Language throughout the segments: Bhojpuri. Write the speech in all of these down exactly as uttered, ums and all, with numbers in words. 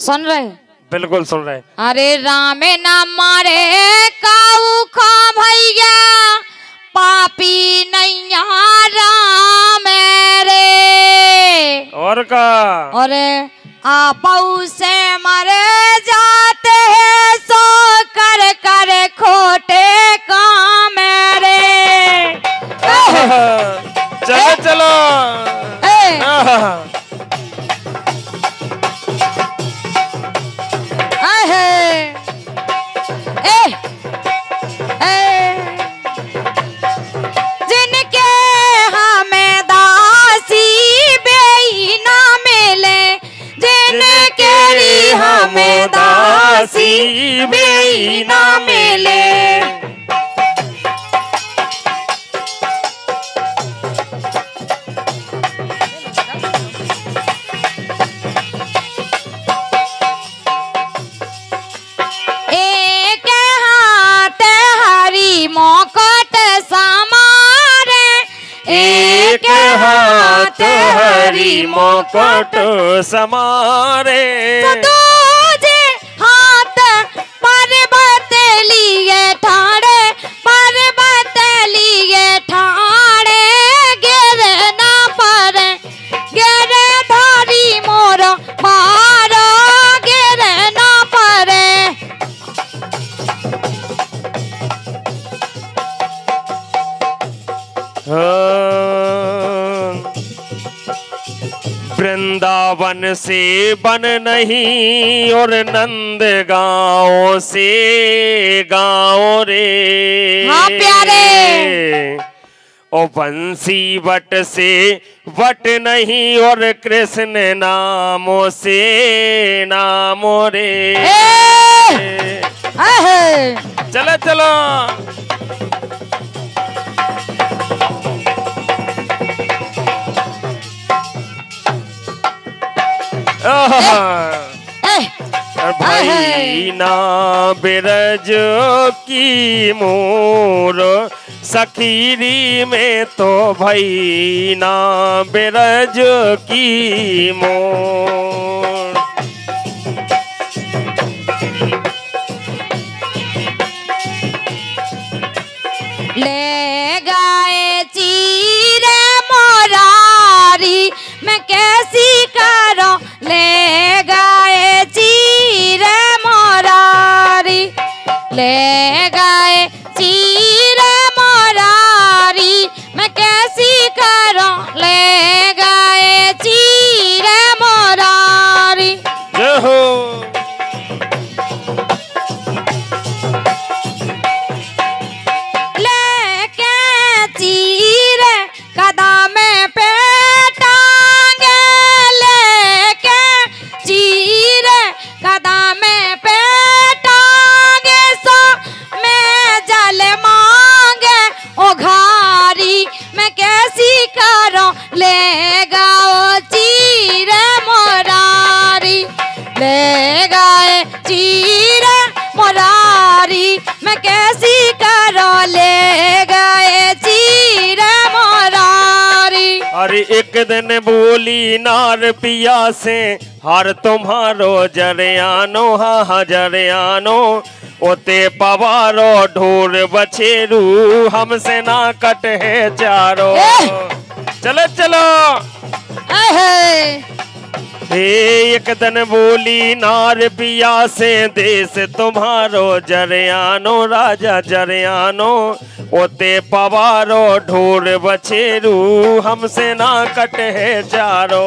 सुन रहे? बिल्कुल सुन रहे। अरे राम ना मारे काऊ खा भैया पापी नैया राम रे। और का अरे आपऊ से मरे जाते हैं सो कर कर खोटे काम रे। चलो चलो ए, ए, ए, जिनके हमें दासी बेई ना मिले, जिनके हमें दासी बेई ना मिले। मोकट समारे एक हाथ हरी मोकट समारे, दूजे हाथ पर्वत लिए ठाड़े, पर्वत लिए ठाड़े गिर ना पड़े, गिर धारी मोर मारो गिर ना पड़े। वृंदावन से बन नहीं और नंद गाँव से गाँव रे। हाँ प्यारे। ओ बंसी वट से वट नहीं और कृष्ण नामों से नामो रे। चलो चलो भाई ना बिरज की मोर सखीरी में तो भाई ना बिरज की मोर। ले गाए चीरे मोरारी मैं कैसी करो, ले गाए चीरे मोरारी, ले गाए चीरे मोरारी मैं कैसी करो, ले गाए चीरे मोरारी। जय हो। लेके चीरे कदम पे टांगे, लेके चीरे कदम पे टांगे सो मैं जल मांगे ओ घारी मैं कैसी करो, ले गाओ चीरे मोरारी, ले गाए चीरे मोरारी मैं कैसी करो, ले गाए चीरे मोरारी। अरे एक दिन बोली नार पिया से हर तुम्हारो जरियानो हा जरियानो, ओते पवारो ढोर बछेरू हमसे ना कट है चारो। चलो चलो हे एक दिन बोली नार पिया से देश तुम्हारो जरियानो राजा जरियानो, ओते पवारो ढोर बछेरू हमसे ना कट है चारो।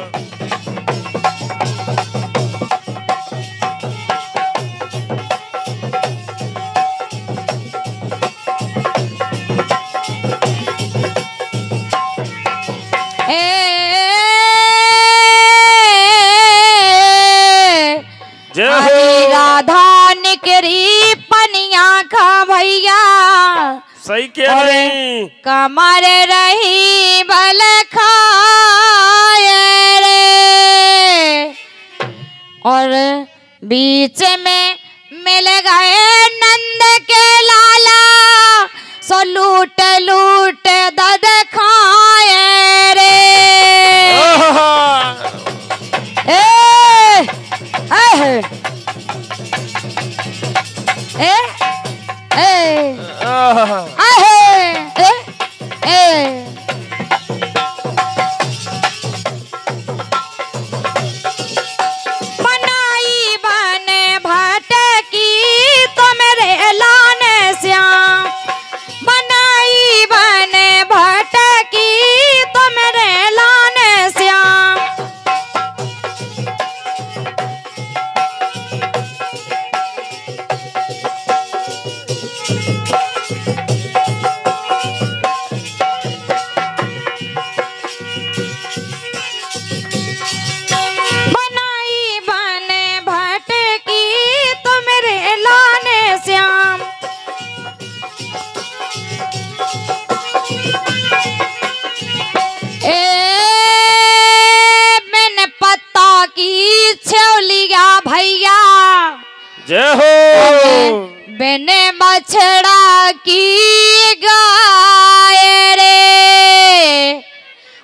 हरी राधा निकरी पनिया खा भैया, सही कह रही। कमर रही बल खाए रे, और बीच में मिल गए नंद के लाला, सो लूट लूट दद खाए रे। ए, ए,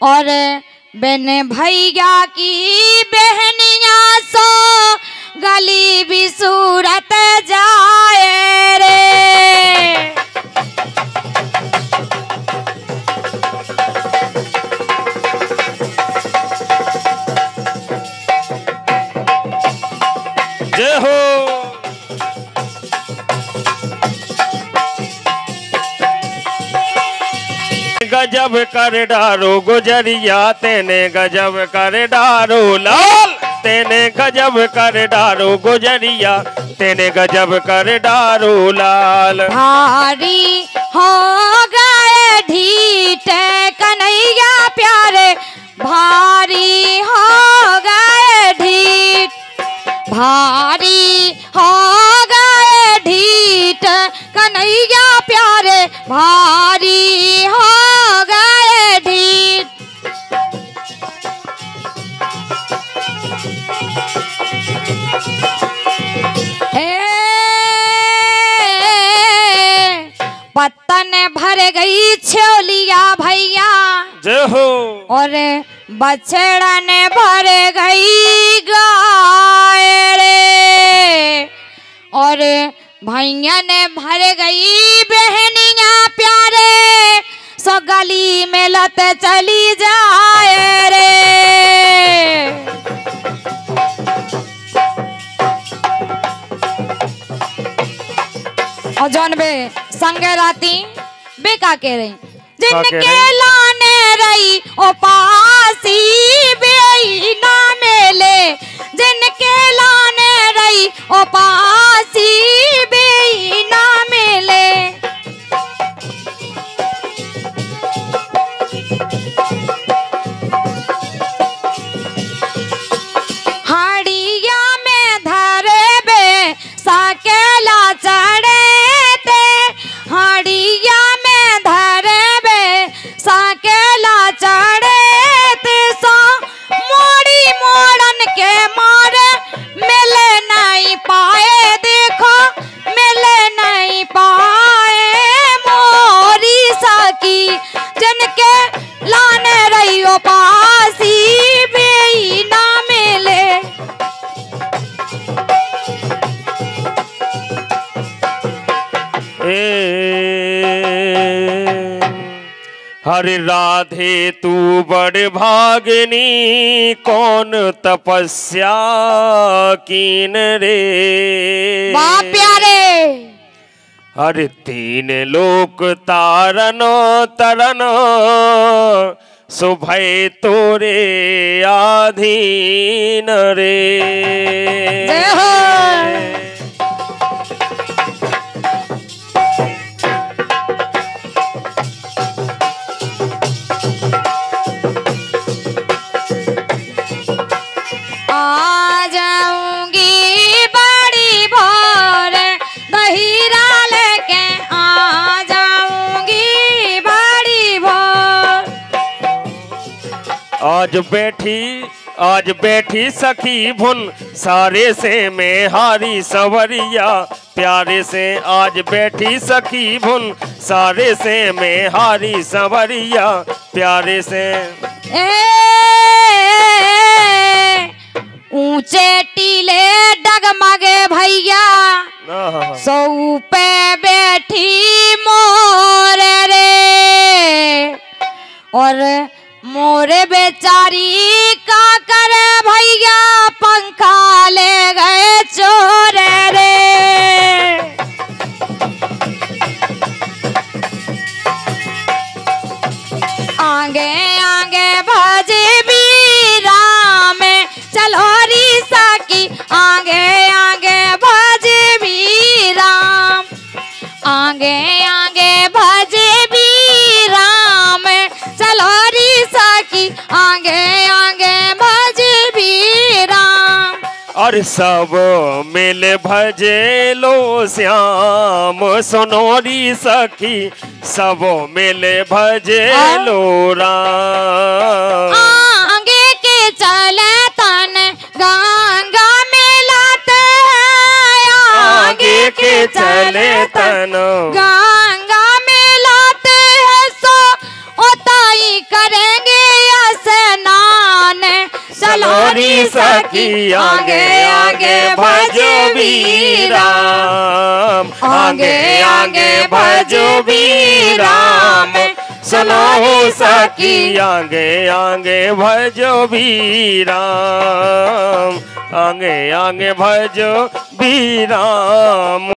और बहन भैया की बहनिया सो गली भी सूरत जाए रे। जय हो। गजब कर डारो गुजरिया तेने गजब कर डारो लाल, तेने गजब कर डारो गुजरिया तेने गजब कर डारो लाल। भारी हो गए ढीठ कन्हैया प्यारे, भारी हो गए ढीठ, भारी हो गए ढीठ कन्हैया प्यारे, भारी हो गए ढीठ। पत्तन भर गई छोलिया भैया, जय हो। और बछड़न भर गई गाय रे, और भैया ने भर गई बहनिया प्यारे, सो गली में लत चली जाए रे। और जौन बे संगे राती बेका के रही, जिनके लाने रही ओ पासी बेई ना मेले, जिनके लाने रही ओ पासी बेई ना मेले। हाड़िया में धरे बे साकेला चढ़े थे, हाड़िया में धरे बे साकेला चढ़े थे, सो मोड़ी मोड़न के मारे मिले नहीं पाए, देखो मिले नहीं पाए मोरी सकी, जिनके लाने रही ओ पासी बेई ना मिले। हरे राधे तू बड़ भागनी, कौन तपस्या कीन रे। वाह प्यारे। हरे तीन लोक तारनो तरनो, सुभय तोरे आधीन रे। जय हो। आ जाऊंगी बड़ी भोर दहीरा लेके, आ जाऊंगी बड़ी भोर। आज बैठी आज बैठी सखी भुन, सारे से में हारी सवरिया प्यारे से। आज बैठी सखी भुन, सारे से में हारी सवरिया प्यारे से। ऊंचे टीले डगमगे भैया, सौ पे बैठी मोर रे, और मोरे बेचारी का करे भैया, पंखा ले गए चोर रे। आगे आगे भजे भी राम, चलो री सखी आगे आगे भजे भी राम, आगे आगे भजे भी राम, चलो री सखी आगे आगे भजे भी राम। और सब मिल भजे लो श्याम, सोनोरी सखी सब मिल भजे लो राम। आगे के चले तन गंगा मिलाते हैं, आगे के चले तन गंगा मिलाते हैं, सो ओताई करेंगे ही सखी आगे आगे भजो भी राम, आगे आगे भजो भी राम। सुनो सखी आगे आगे भजो भी राम, आगे आगे भजो भी राम।